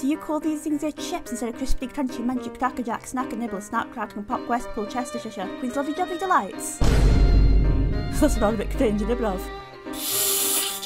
So you call these things your chips instead of crispy, crunchy, munchy, cracker jack, snack and nibble, snap, crack and pop, West Pool, Chestershire, Queen's lovely jubbly delights. That's not a bit cringe, nibble of.